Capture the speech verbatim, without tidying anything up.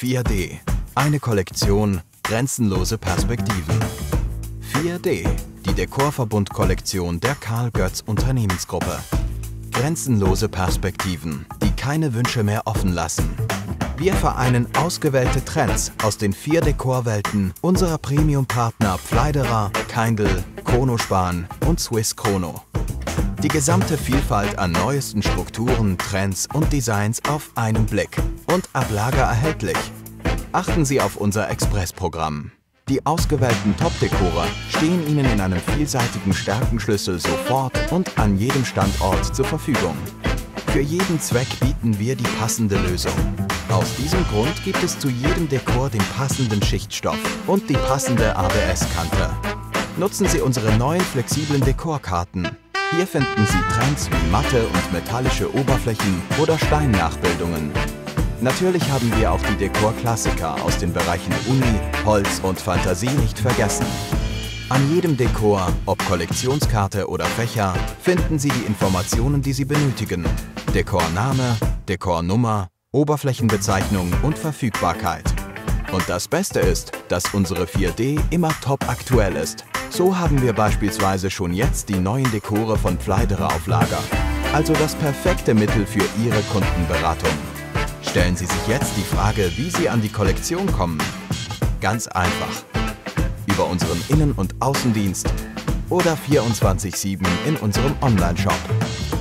vier D. Eine Kollektion, grenzenlose Perspektiven. vier D. Die Dekorverbund-Kollektion der Karl Götz Unternehmensgruppe. Grenzenlose Perspektiven, die keine Wünsche mehr offen lassen. Wir vereinen ausgewählte Trends aus den vier Dekorwelten unserer Premium-Partner Pfleiderer, Kaindl, Kronospan und Swiss Krono. Die gesamte Vielfalt an neuesten Strukturen, Trends und Designs auf einen Blick und ab Lager erhältlich. Achten Sie auf unser Expressprogramm. Die ausgewählten Top-Dekore stehen Ihnen in einem vielseitigen Stärkenschlüssel sofort und an jedem Standort zur Verfügung. Für jeden Zweck bieten wir die passende Lösung. Aus diesem Grund gibt es zu jedem Dekor den passenden Schichtstoff und die passende A B S-Kante. Nutzen Sie unsere neuen flexiblen Dekorkarten. Hier finden Sie Trends wie matte und metallische Oberflächen oder Steinnachbildungen. Natürlich haben wir auch die Dekor-Klassiker aus den Bereichen Uni, Holz und Fantasie nicht vergessen. An jedem Dekor, ob Kollektionskarte oder Fächer, finden Sie die Informationen, die Sie benötigen. Dekorname, Dekornummer, Oberflächenbezeichnung und Verfügbarkeit. Und das Beste ist, dass unsere vier D immer top aktuell ist. So haben wir beispielsweise schon jetzt die neuen Dekore von Pfleiderer auf Lager. Also das perfekte Mittel für Ihre Kundenberatung. Stellen Sie sich jetzt die Frage, wie Sie an die Kollektion kommen. Ganz einfach. Über unseren Innen- und Außendienst oder vierundzwanzig sieben in unserem Online-Shop.